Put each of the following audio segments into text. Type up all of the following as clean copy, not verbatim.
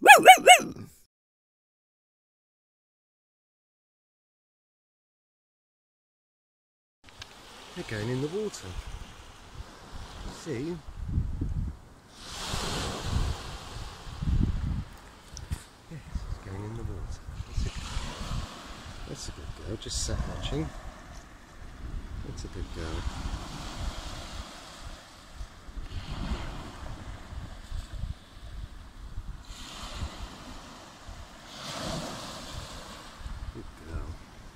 They're going in the water. See? Yes, it's going in the water. That's a good girl, just sat watching. That's a good girl. Good girl.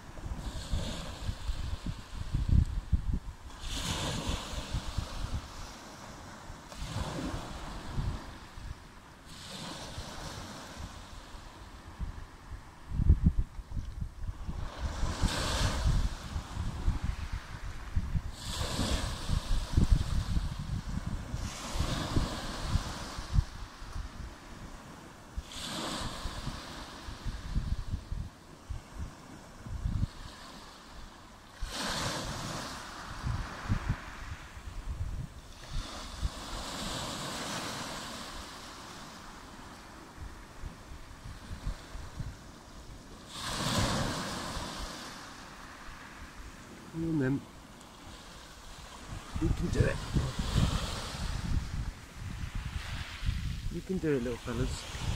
Come on then. You can do it. You can do it, little fellas.